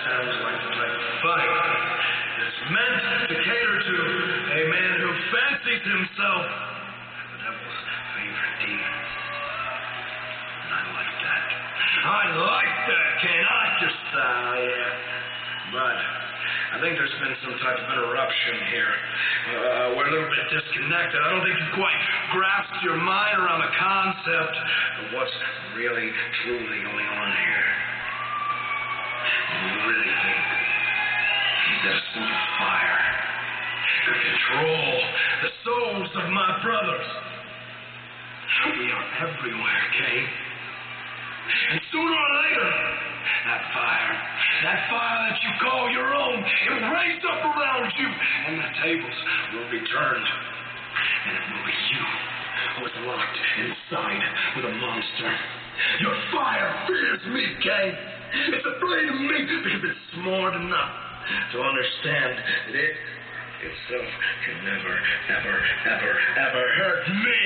sounds like the type of fight that's meant to cater to a man who fancies himself the devil's favorite demon. And I like that. I like that, Kane. I just, yeah. But I think there's been some type of interruption here. We're a little bit disconnected. I don't think you've quite grasped your mind around the concept of what's really, truly going on here. You really think that a simple fire could control the souls of my brothers? We are everywhere, Kane. And sooner or later, that fire that you call your own, it will raise up around you, and the tables will be turned. And it will be you who is locked inside with a monster. Your fire fears me, Kane. It's afraid of me because it's smart enough to understand that it itself can never, ever, ever, ever hurt me.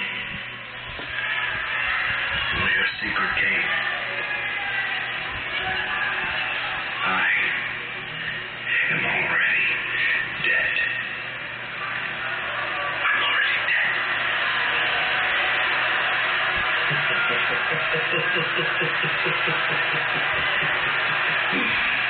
Know your secret, Kane. I am already dead. I'm already dead.